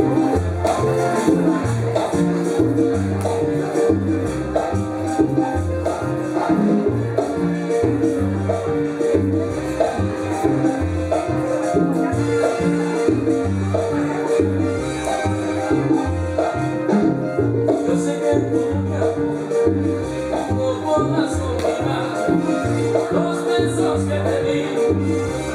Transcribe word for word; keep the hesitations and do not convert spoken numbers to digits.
Yo sé que nunca no podrás olvidar los besos que te di.